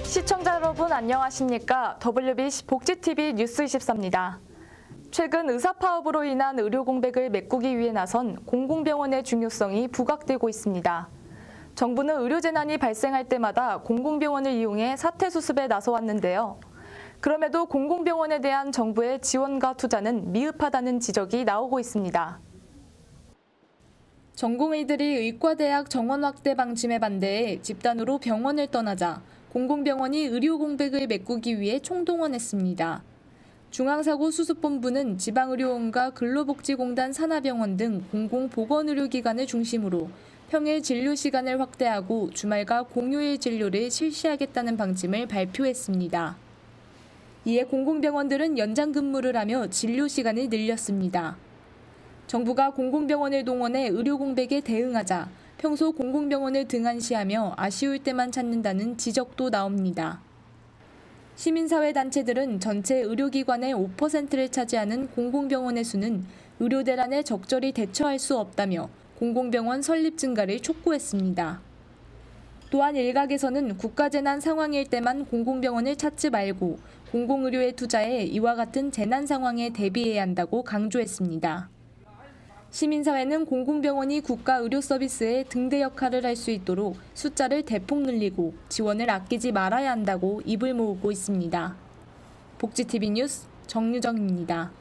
시청자 여러분 안녕하십니까? WBC 복지TV 뉴스24입니다. 최근 의사 파업으로 인한 의료 공백을 메꾸기 위해 나선 공공병원의 중요성이 부각되고 있습니다. 정부는 의료 재난이 발생할 때마다 공공병원을 이용해 사태 수습에 나서왔는데요. 그럼에도 공공병원에 대한 정부의 지원과 투자는 미흡하다는 지적이 나오고 있습니다. 전공의들이 의과대학 정원 확대 방침에 반대해 집단으로 병원을 떠나자 공공병원이 의료 공백을 메꾸기 위해 총동원했습니다. 중앙사고수습본부는 지방의료원과 근로복지공단 산하병원 등 공공보건의료기관을 중심으로 평일 진료 시간을 확대하고 주말과 공휴일 진료를 실시하겠다는 방침을 발표했습니다. 이에 공공병원들은 연장 근무를 하며 진료 시간을 늘렸습니다. 정부가 공공병원을 동원해 의료 공백에 대응하자 평소 공공병원을 등한시하며 아쉬울 때만 찾는다는 지적도 나옵니다. 시민사회단체들은 전체 의료기관의 5%를 차지하는 공공병원의 수는 의료 대란에 적절히 대처할 수 없다며 공공병원 설립 증가를 촉구했습니다. 또한 일각에서는 국가재난 상황일 때만 공공병원을 찾지 말고 공공의료에 투자해 이와 같은 재난 상황에 대비해야 한다고 강조했습니다. 시민사회는 공공병원이 국가의료서비스의 등대 역할을 할 수 있도록 숫자를 대폭 늘리고 지원을 아끼지 말아야 한다고 입을 모으고 있습니다. 복지TV 뉴스 정유정입니다.